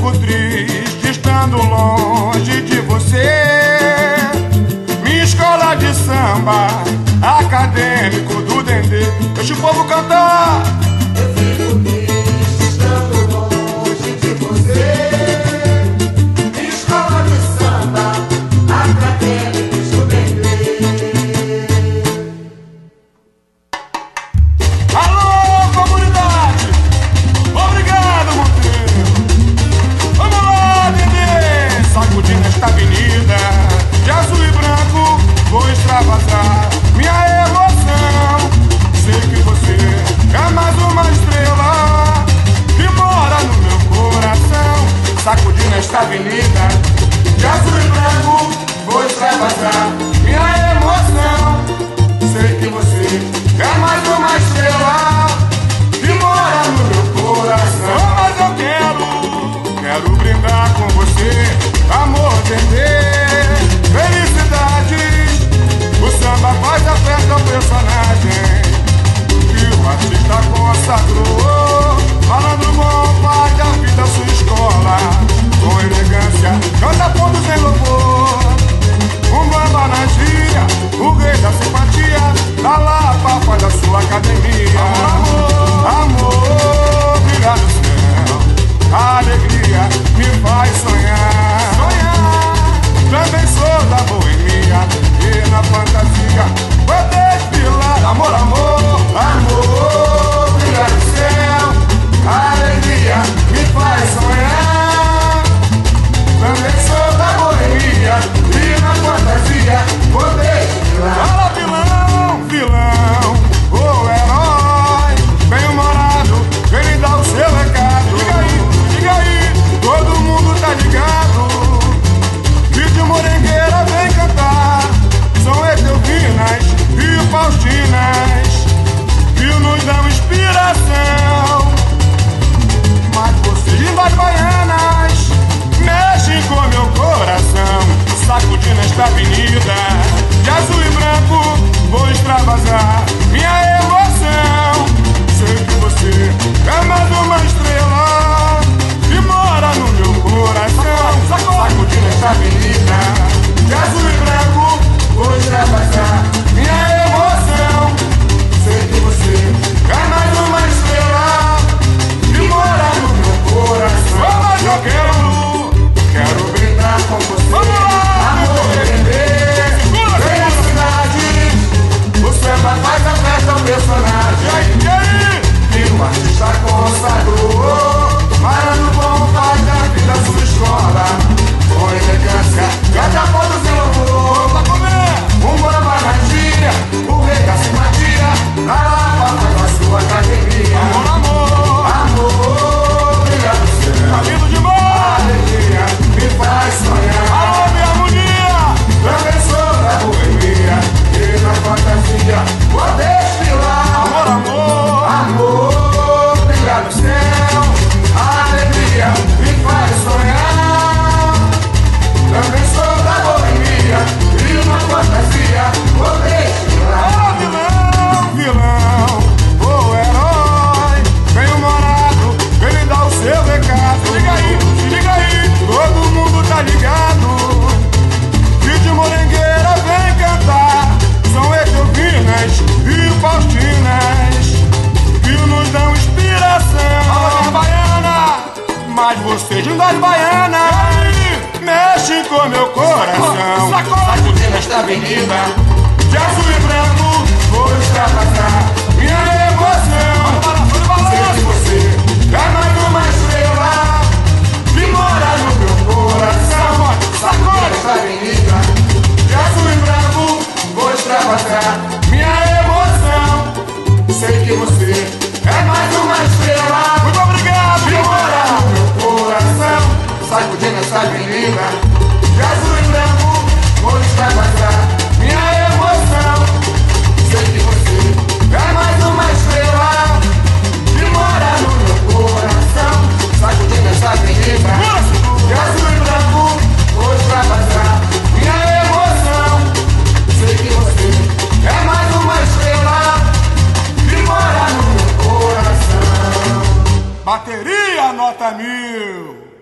fico triste estando longe de você. Minha escola de samba, acadêmico do Dendê, deixa o povo cantar. Eu fico triste estando longe de você. Minha escola de samba, acadêmicos do Dendê. Alô, comunidade! Obrigado, Monteiro! Vamos lá, Dendê! Sacudindo esta avenida de azul e branco, vou extravasar minha emoção. Sei que você é mais uma estrela que mora no meu coração. Sacudindo esta avenida de azul e branco, vou extravasar minha emoção. Sei que você é mais uma estrela que mora no meu coração. Mas eu quero brindar com você, amor, Dendê, felicidades. O samba faz a festa ao personagem que o artista consagrou. Falando bom, faz da vida sua escola, com elegância, canta pontos em louvor. Um bamba na gíria, o rei da simpatia, da Lapa faz da sua academia. Amor, brilha no céu, a alegria me faz sonhar. Também sou da boemia e na fantasia vou desfilar. Amor, amor, amor, brilha no céu, a alegria me faz sonhar. Também sou da boemia e na fantasia vou desfilar. Fala, vilão, vilão, o herói bem-humorado, ele dá o seu recado. Diga aí, todo mundo tá ligado. Vídeo Morengueira vem cantar. São Etelvinas e Faustinas que nos dão inspiração. Mas vocês das baianas mexem com meu coração. Sacudindo esta avenida de azul e branco, vou extravasar minha emoção. Sei que você é mais uma estrela que mora no meu coração. Sacudindo esta avenida de azul e branco, vou extravasar minha emoção. Sei que você é mais uma estrela que mora no meu coração. Mas eu quero brindar com você, amor, Dendê, felicidade. O samba faz a festa ao personagem que o artista consagrou. Parando bom faz da vida sua escola, com elegância, canta pontos em louvor. Um bamba na gíria, o rei da simpatia, da Lapa faz a sua academia. Amor, amor, brilha no céu, tá lindo demais. A alegria me faz sonhar. Alô, minha harmonia, também sou da boemia e na fantasia vou desfilar. Amor, amor, amor, brilha no céu, a alegria me faz sonhar. Também sou da boemia e na fantasia vou desfilar. Vilão, vilão, o herói bem-humorado, ele dá o seu recado. Liga aí, todo mundo tá ligado. Vídeo Morengueira vem cantar. São Etelvinas e Faustinas que nos dão inspiração. Fala, baiana, mas vocês das baianas mexem com meu coração. Sacudindo esta avenida de azul e branco, vou extravasar minha emoção. Sei que você é mais uma estrela que mora no meu coração. Sacudindo esta avenida de azul e branco, vou extravasar minha emoção. Sei que você é mais uma estrela. Muito obrigado, que mora no meu coração. Sacudindo esta avenida de azul e branco, vou extravasar minha emoção. Sei que você é mais uma estrela que mora no meu coração. Sacudindo esta avenida de azul e branco, vou extravasar minha emoção. Sei que você é mais uma estrela que mora no meu coração. Bateria nota 1000.